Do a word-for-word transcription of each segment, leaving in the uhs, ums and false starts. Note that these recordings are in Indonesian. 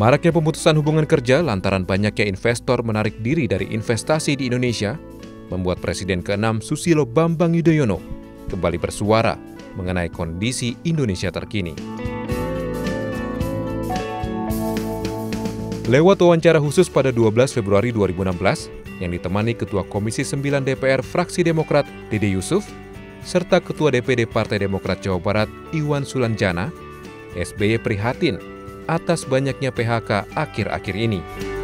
Maraknya pemutusan hubungan kerja lantaran banyaknya investor menarik diri dari investasi di Indonesia membuat Presiden keenam Susilo Bambang Yudhoyono kembali bersuara mengenai kondisi Indonesia terkini. Lewat wawancara khusus pada dua belas Februari dua ribu enam belas yang ditemani Ketua Komisi sembilan D P R Fraksi Demokrat Dede Yusuf serta Ketua D P D Partai Demokrat Jawa Barat Iwan Sulanjana, S B Y prihatin atas banyaknya P H K akhir-akhir ini.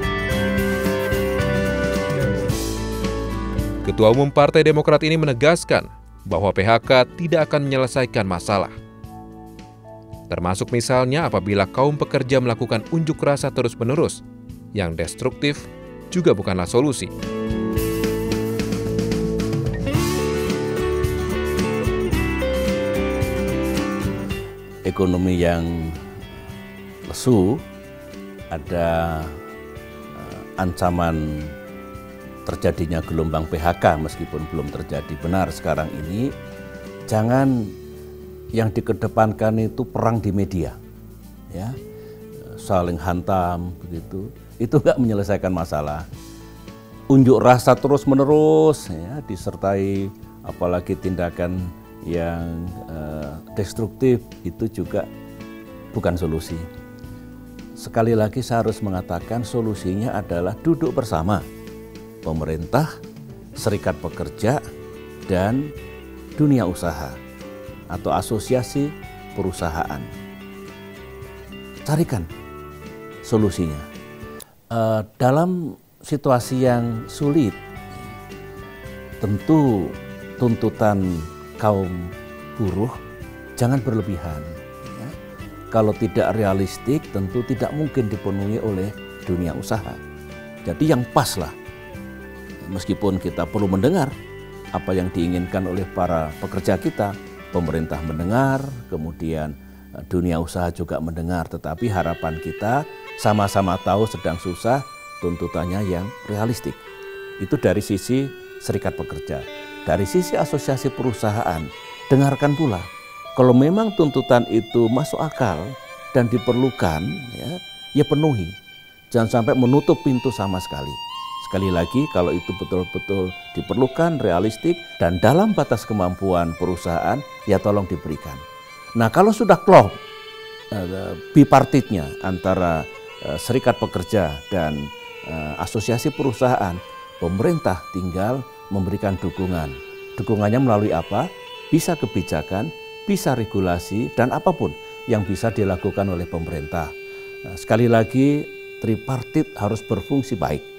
Ketua Umum Partai Demokrat ini menegaskan bahwa P H K tidak akan menyelesaikan masalah. Termasuk misalnya apabila kaum pekerja melakukan unjuk rasa terus-menerus, yang destruktif juga bukanlah solusi. Ekonomi yang lesu, ada uh, ancaman terjadinya gelombang P H K meskipun belum terjadi benar sekarang ini. Jangan yang dikedepankan itu perang di media, ya, saling hantam begitu. Itu nggak menyelesaikan masalah. Unjuk rasa terus menerus, ya, disertai apalagi tindakan yang uh, destruktif, itu juga bukan solusi. Sekali lagi saya harus mengatakan solusinya adalah duduk bersama pemerintah, serikat pekerja, dan dunia usaha atau asosiasi perusahaan. Carikan solusinya. Uh, dalam situasi yang sulit, tentu tuntutan kaum buruh jangan berlebihan. Ya. Kalau tidak realistik, tentu tidak mungkin dipenuhi oleh dunia usaha. Jadi yang pas lah. Meskipun kita perlu mendengar apa yang diinginkan oleh para pekerja kita, pemerintah mendengar, kemudian dunia usaha juga mendengar, tetapi harapan kita sama-sama tahu sedang susah, tuntutannya yang realistik. Itu dari sisi serikat pekerja. Dari sisi asosiasi perusahaan, dengarkan pula. Kalau memang tuntutan itu masuk akal dan diperlukan, ya, ya penuhi. Jangan sampai menutup pintu sama sekali. Sekali lagi, kalau itu betul-betul diperlukan, realistik, dan dalam batas kemampuan perusahaan, ya tolong diberikan. Nah, kalau sudah klop uh, bipartitnya antara uh, serikat pekerja dan uh, asosiasi perusahaan, pemerintah tinggal memberikan dukungan. Dukungannya melalui apa? Bisa kebijakan, bisa regulasi, dan apapun yang bisa dilakukan oleh pemerintah. Nah, sekali lagi, tripartit harus berfungsi baik.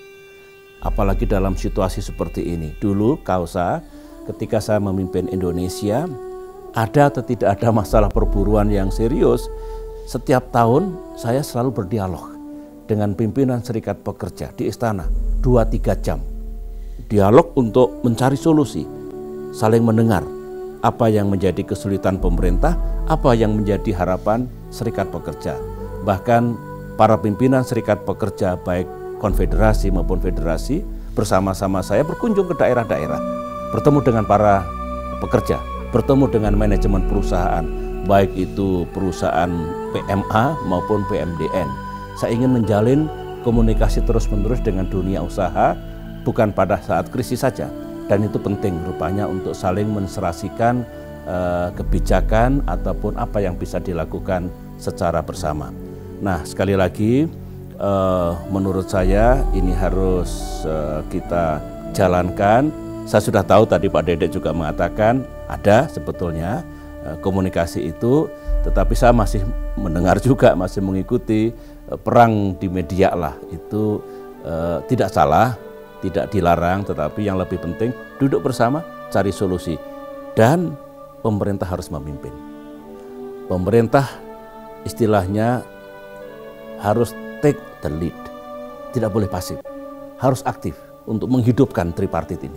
Apalagi dalam situasi seperti ini. Dulu Kausa ketika saya memimpin Indonesia, ada atau tidak ada masalah perburuan yang serius, setiap tahun saya selalu berdialog dengan pimpinan serikat pekerja di istana dua tiga jam. Dialog untuk mencari solusi, saling mendengar apa yang menjadi kesulitan pemerintah, apa yang menjadi harapan serikat pekerja. Bahkan para pimpinan serikat pekerja baik konfederasi maupun federasi bersama-sama saya berkunjung ke daerah-daerah, bertemu dengan para pekerja, bertemu dengan manajemen perusahaan, baik itu perusahaan P M A maupun P M D N. Saya ingin menjalin komunikasi terus-menerus dengan dunia usaha, bukan pada saat krisis saja, dan itu penting rupanya untuk saling menserasikan uh, kebijakan ataupun apa yang bisa dilakukan secara bersama. Nah, sekali lagi, Uh, menurut saya ini harus uh, kita jalankan. Saya sudah tahu tadi Pak Dede juga mengatakan ada sebetulnya uh, komunikasi itu, tetapi saya masih mendengar juga, masih mengikuti uh, perang di media lah. Itu uh, tidak salah, tidak dilarang, tetapi yang lebih penting duduk bersama, cari solusi. Dan pemerintah harus memimpin. Pemerintah istilahnya harus take the lead, tidak boleh pasif, harus aktif untuk menghidupkan tripartit ini.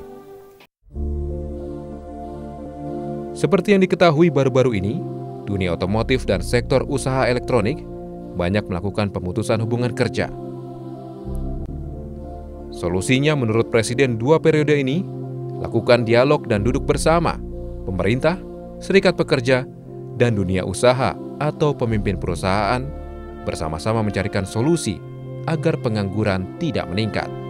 Seperti yang diketahui baru-baru ini, dunia otomotif dan sektor usaha elektronik banyak melakukan pemutusan hubungan kerja. Solusinya menurut Presiden dua periode ini, lakukan dialog dan duduk bersama pemerintah, serikat pekerja, dan dunia usaha atau pemimpin perusahaan, bersama-sama mencarikan solusi agar pengangguran tidak meningkat.